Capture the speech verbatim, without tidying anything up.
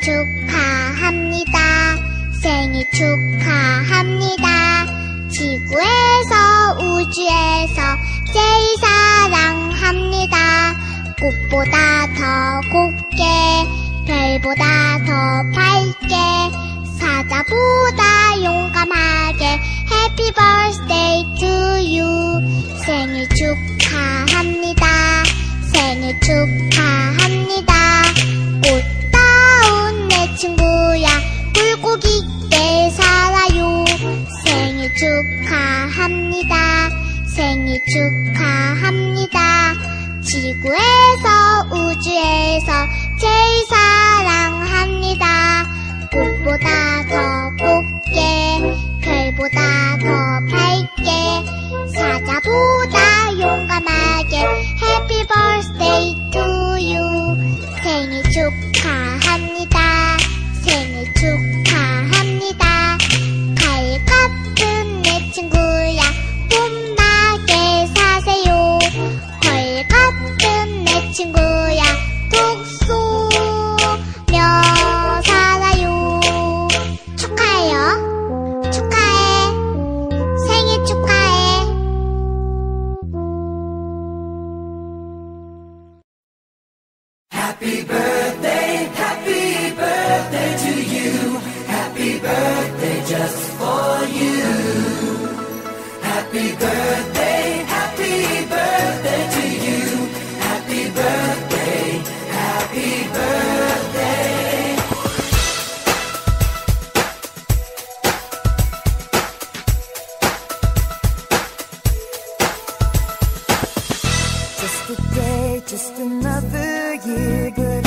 축하합니다. 생일 축하합니다. 지구에서 우주에서 제일 사랑합니다. 꽃보다 더 곱게 별보다 더 밝게 사자보다 용감하게 Happy birthday to you. 생일 축하합니다. 생일 축하합니다. 꽃다운 내 친구야 굴곡 있게 살아요. 생일 축하합니다. 생일 축하합니다. 지구에서 우주에서 제일 사랑합니다. 꽃보다 더 곱게 별보다 더 밝게 사자보다 용감하게 Happy birthday to you. 생일 축하합니다. 생일 축하합니다. 달 같은 내 친구야 봄나게 사세요. 벌 같은 내 친구야 톡 쏘며 살아요. 축하해요. 축하해. 생일 축하해. Happy birthday, happy birthday to you. Happy birthday just for you. Happy birthday, happy birthday to you. Happy birthday, happy birthday. Just a day, just another year, good